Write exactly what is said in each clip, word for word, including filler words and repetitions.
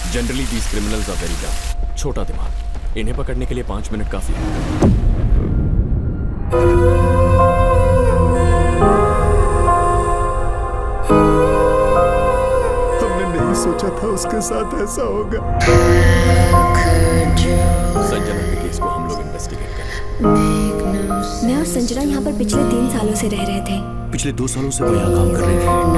Generally these criminals are very dumb. छोटा दिमाग। इन्हें पकड़ने के लिए पांच मिनट काफी है। हमने नहीं सोचा था उसके साथ ऐसा होगा। संजना के केस को हम लोग इन्वेस्टिगेट करें। मैं और संजना यहाँ पर पिछले तीन सालों से रह रहे थे। पिछले दो सालों से वो यहाँ काम कर रहे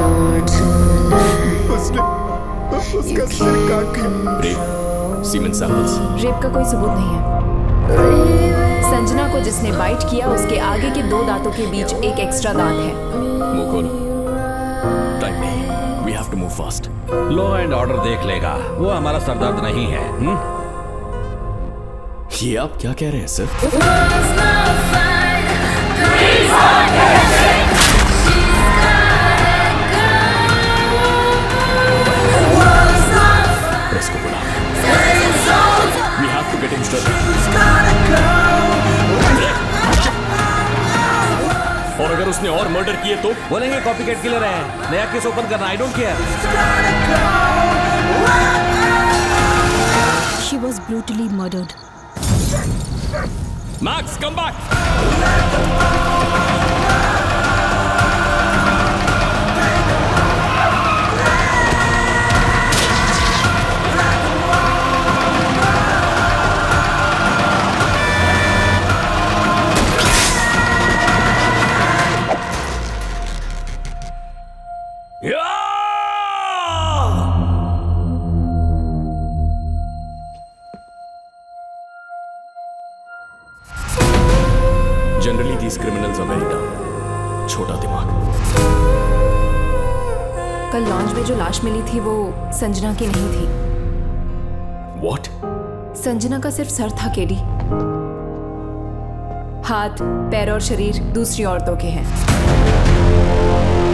थे। उसने उसका सिर काट लिया। Rape, cement samples. रेप का कोई सबूत नहीं है। संजना को जिसने बाइट किया उसके आगे के दो दांतों के बीच एक एक्स्ट्रा दांत है। मुंह खोलो। टाइम नहीं। We have to move fast. Law and order देख लेगा। वो हमारा सरदर्द नहीं है। हुँ? ये आप क्या कह रहे हैं सर? प्रेस को बुला। We have to get him started. और अगर उसने और मर्डर किए तो बोलेंगे कॉपीकैट किलर है। नया केस ओपन करना। I don't care. She was brutally murdered. Max, come back! Generally, these criminals are very dumb. छोटा दिमाग। कल लॉन्च में जो लाश मिली थी वो संजना की नहीं थी। What? संजना का सिर्फ सर था केडी। हाथ, पैर और शरीर दूसरी औरतों के हैं।